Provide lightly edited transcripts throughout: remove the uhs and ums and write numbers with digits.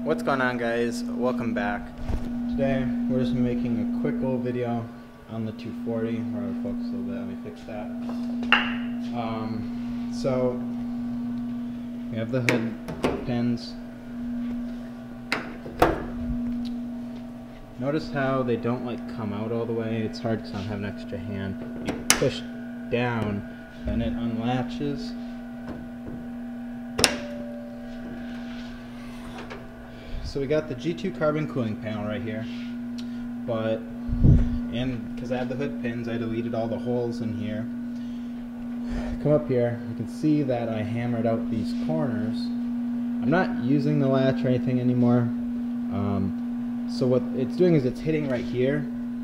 What's going on, guys? Welcome back. Today we're just making a quick little video on the 240. We're out of focus a little bit. Let me fix that. So we have the hood pins. Notice how they don't come out all the way. It's hard because I don't have an extra hand. You push down and it unlatches. So we got the G2 carbon cooling panel right here, and because I have the hood pins, I deleted all the holes in here. Come up here, you can see that I hammered out these corners. I'm not using the latch or anything anymore. So what it's doing is it's hitting right here,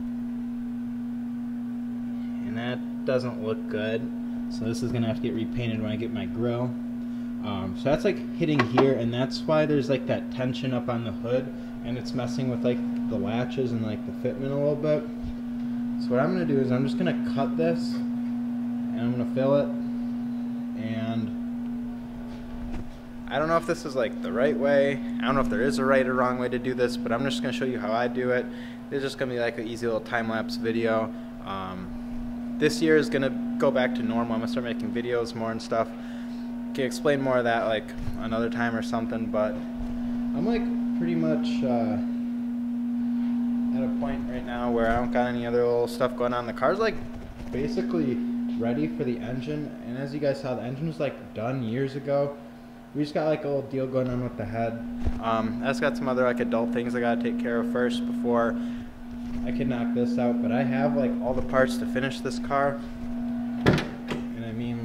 and that doesn't look good. So this is gonna have to get repainted when I get my grill. So that's hitting here, and that's why there's that tension up on the hood, and it's messing with the latches and the fitment a little bit. So what I'm gonna do is I'm just gonna cut this, and I'm gonna fill it. And I don't know if this is the right way. I don't know if there is a right or wrong way to do this, but I'm just gonna show you how I do it. It's just gonna be an easy little time-lapse video. This year is gonna go back to normal. I'm gonna start making videos more and stuff. Can explain more of that another time or something, but I'm pretty much at a point right now where I don't got any other little stuff going on. The car's basically ready for the engine, and as you guys saw, the engine was done years ago. We just got a little deal going on with the head. I just got some other adult things I gotta take care of first before I can knock this out, but I have all the parts to finish this car, and I mean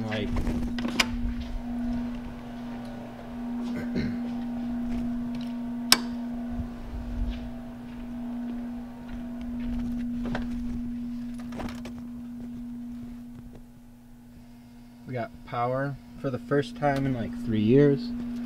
we got power for the first time in 3 years.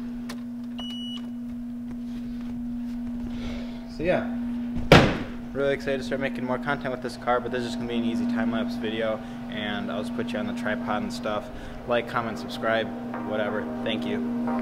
So yeah, really excited to start making more content with this car, but this is just gonna be an easy time-lapse video, and I'll just put you on the tripod and stuff. Like, comment, subscribe, whatever. Thank you.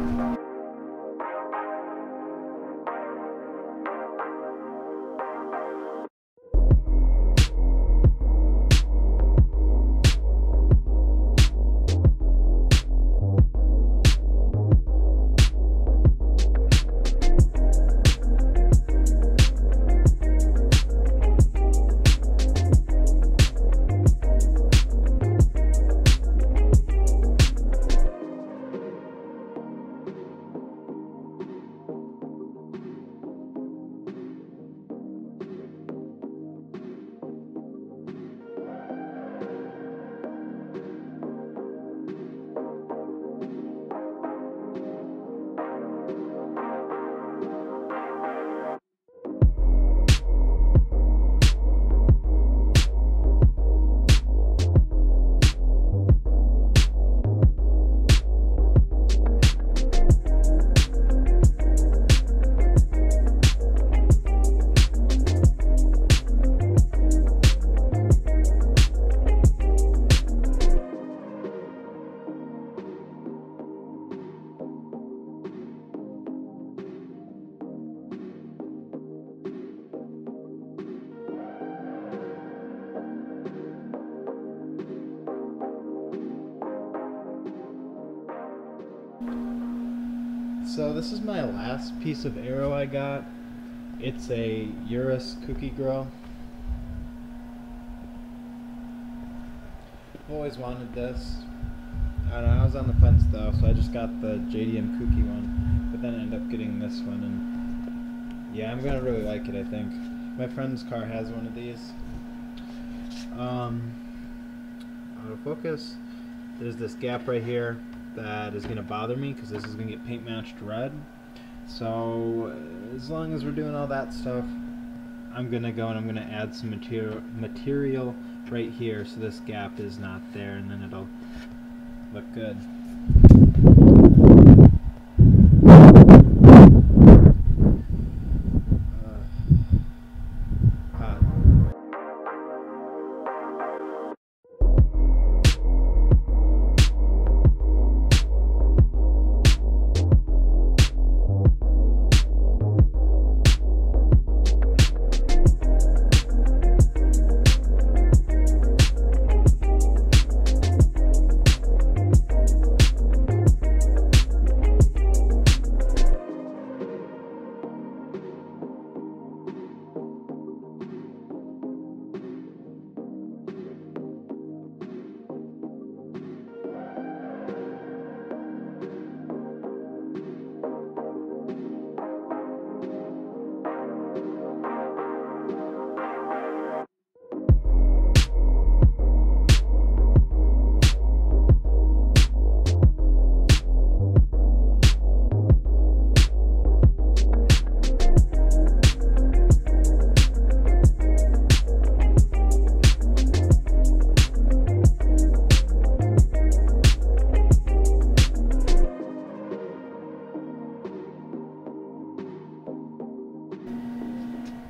So this is my last piece of aero I got. It's a Urus cookie grill. I've always wanted this. I don't know, I was on the fence though, so I just got the JDM cookie one, but then I ended up getting this one, and yeah, I'm gonna really like it, I think. My friend's car has one of these. Autofocus. There's this gap right here that is going to bother me because this is going to get paint matched red. So as long as we're doing all that stuff, I'm going to go and I'm going to add some material right here so this gap is not there, and then it'll look good.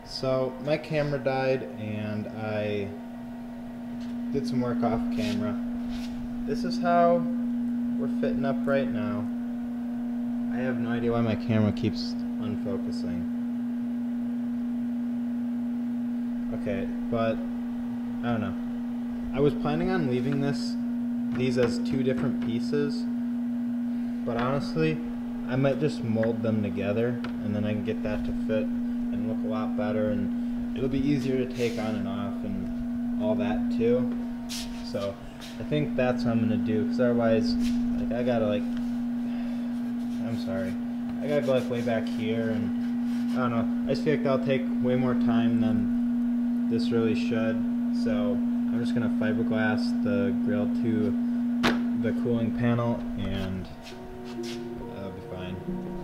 So my camera died and I did some work off camera. This is how we're fitting up right now. I have no idea why my camera keeps unfocusing. Okay, but I don't know. I was planning on leaving these as two different pieces, but honestly, I might just mold them together and then I can get that to fit and look a lot better, and it'll be easier to take on and off and all that too. So I think that's what I'm gonna do, because otherwise, like, I gotta go like way back here, and I don't know, I just feel like that'll take way more time than this really should. So I'm just gonna fiberglass the grill to the cooling panel and that'll be fine.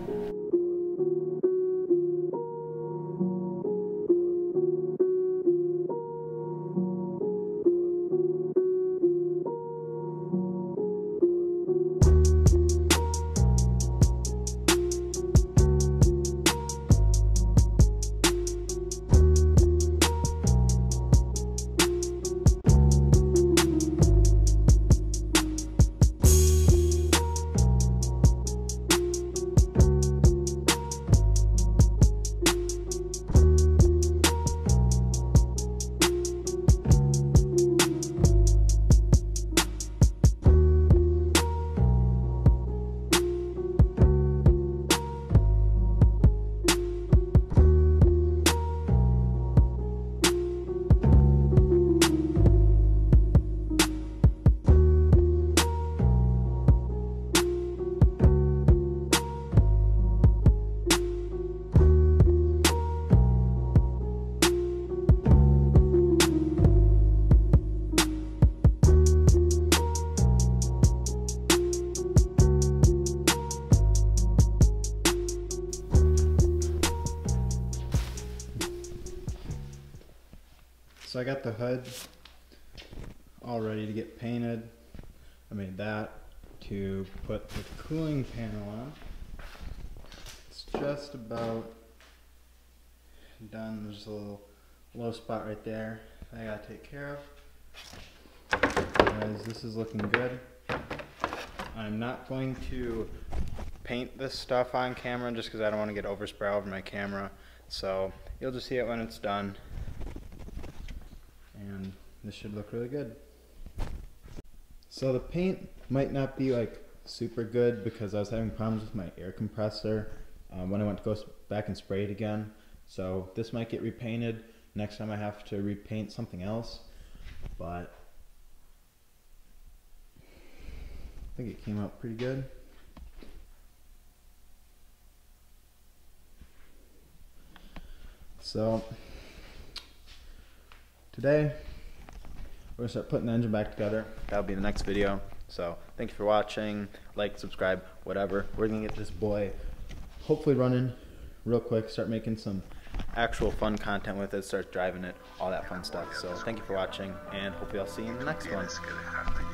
So I got the hood all ready to get painted. I made that to put the cooling panel on. It's just about done. There's a little low spot right there I gotta take care of. Guys, this is looking good. I'm not going to paint this stuff on camera just because I don't want to get overspray over my camera. So you'll just see it when it's done. And this should look really good. So the paint might not be like super good because I was having problems with my air compressor when I went to go back and spray it again. So this might get repainted. Next time I have to repaint something else. But I think it came out pretty good. So today we're gonna start putting the engine back together. That'll be the next video. So thank you for watching. Like, subscribe, whatever. We're gonna get this boy hopefully running real quick, start making some actual fun content with it, start driving it, all that fun stuff. So thank you for watching, and hopefully I'll see you in the next one.